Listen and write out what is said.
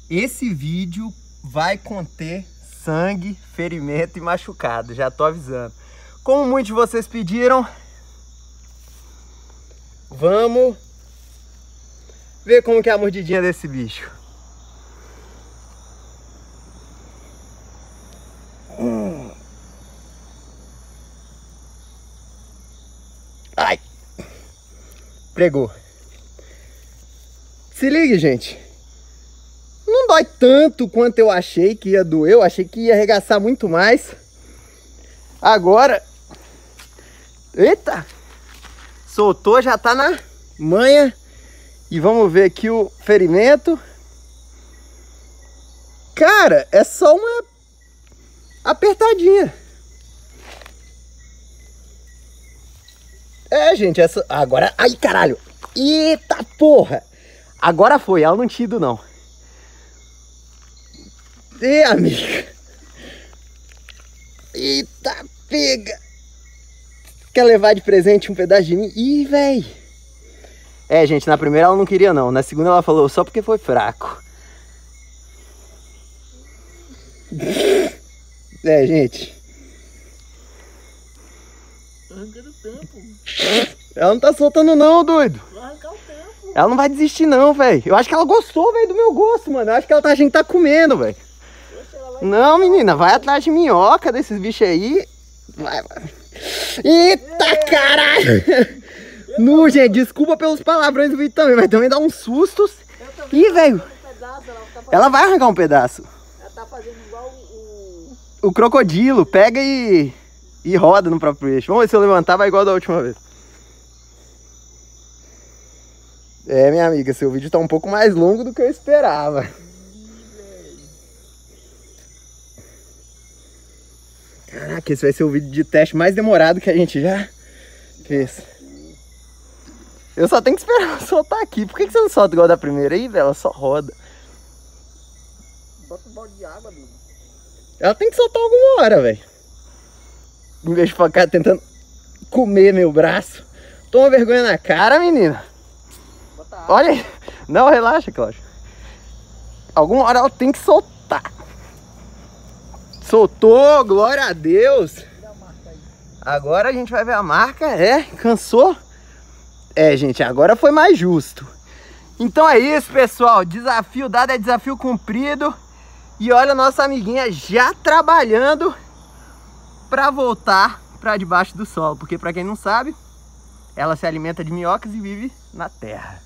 Esse vídeo vai conter sangue, ferimento e machucado, já tô avisando. Como muitos de vocês pediram, vamos ver como que é a mordidinha desse bicho. Ai! Pregou. Se liga, gente. Não dói tanto quanto eu achei que ia doer. Eu achei que ia arregaçar muito mais. Agora... Eita! Soltou, já tá na manha. E vamos ver aqui o ferimento. Cara, é só uma apertadinha. É, gente, essa... Agora... Ai, caralho! Eita porra! Agora foi, ela não tinha ido, não. Ê, amiga! Eita, pega! Quer levar de presente um pedaço de mim? Ih, véi! É, gente, na primeira ela não queria, não. Na segunda ela falou só porque foi fraco. É, gente. Arrancando o tempo. Ela não tá soltando, não, doido. Vai arrancar o tempo. Ela não vai desistir, não, velho. Eu acho que ela gostou, velho, do meu gosto, mano. Eu acho que ela tá, a gente tá comendo, velho. Não, menina, vai atrás de minhoca desses bichos aí. Vai, vai. Eita, caralho! Nu, gente, desculpa pelos palavrões do vídeo também, mas também dá uns sustos. Ih, velho. Ela vai arrancar um pedaço. Ela tá fazendo igual O crocodilo, pega e roda no próprio eixo. Vamos ver se eu levantar, vai igual da última vez. É, minha amiga, seu vídeo tá um pouco mais longo do que eu esperava. Caraca, esse vai ser o vídeo de teste mais demorado que a gente já fez. Eu só tenho que esperar soltar aqui. Por que você não solta igual da primeira aí, velho? Ela só roda. Bota um balde de água, amigo. Ela tem que soltar alguma hora, velho. Em vez de ficar tentando comer meu braço. Toma vergonha na cara, menina. Bota água. Olha aí. Não, relaxa, Cláudio. Alguma hora ela tem que soltar. Soltou, glória a Deus. Agora a gente vai ver a marca. É, cansou? É, gente, agora foi mais justo. Então é isso, pessoal. Desafio dado é desafio cumprido. E olha a nossa amiguinha já trabalhando para voltar para debaixo do solo. Porque para quem não sabe, ela se alimenta de minhocas e vive na terra.